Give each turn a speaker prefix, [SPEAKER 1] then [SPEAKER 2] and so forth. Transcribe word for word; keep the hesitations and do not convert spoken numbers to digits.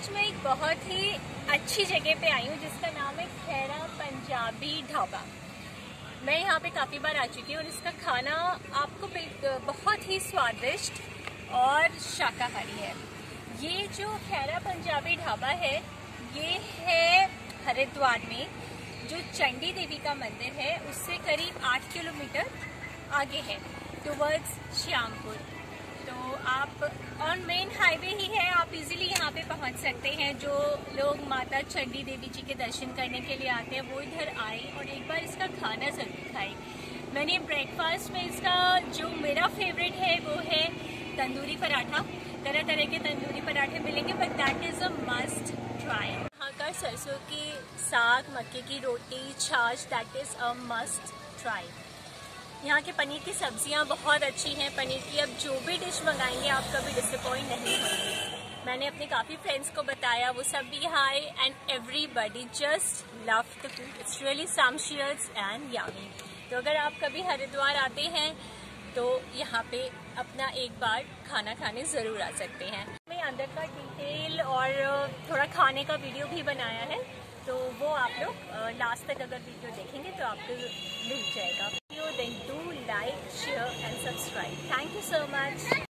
[SPEAKER 1] आज मैं एक बहुत ही अच्छी जगह पे आई हूँ जिसका नाम है खैरा पंजाबी ढाबा। मैं यहाँ पे काफ़ी बार आ चुकी हूँ और इसका खाना आपको बहुत ही स्वादिष्ट और शाकाहारी है। ये जो खैरा पंजाबी ढाबा है ये है हरिद्वार में, जो चंडी देवी का मंदिर है उससे करीब आठ किलोमीटर आगे है टुवर्ड्स श्यामपुर। तो आप ऑन मेन हाईवे ही है, आप इजीली यहाँ पे पहुँच सकते हैं। जो लोग माता चंडी देवी जी के दर्शन करने के लिए आते हैं वो इधर आए और एक बार इसका खाना जरूर खाए। मैंने ब्रेकफास्ट में इसका जो मेरा फेवरेट है वो है तंदूरी पराठा। तरह तरह के तंदूरी पराठे मिलेंगे but that is a must try. यहाँ का सरसों की साग, मक्के की रोटी, छाछ that is a must try. यहाँ के पनीर की सब्जियाँ बहुत अच्छी हैं। पनीर की अब जो भी डिश मंगाएंगे आप कभी डिसअपॉइंट नहीं होंगे। मैंने अपने काफ़ी फ्रेंड्स को बताया, वो सब भी यहाँ आए and everybody just love the food. It's really sumptuous and yummy. तो अगर आप कभी हरिद्वार आते हैं तो यहाँ पे अपना एक बार खाना खाने ज़रूर आ सकते हैं। मैं अंदर का डिटेल और थोड़ा खाने का वीडियो भी बनाया है, तो वो आप लोग लास्ट तक अगर वीडियो देखेंगे तो आपको मिल जाएगा। Then do like, share and subscribe. Thank you so much.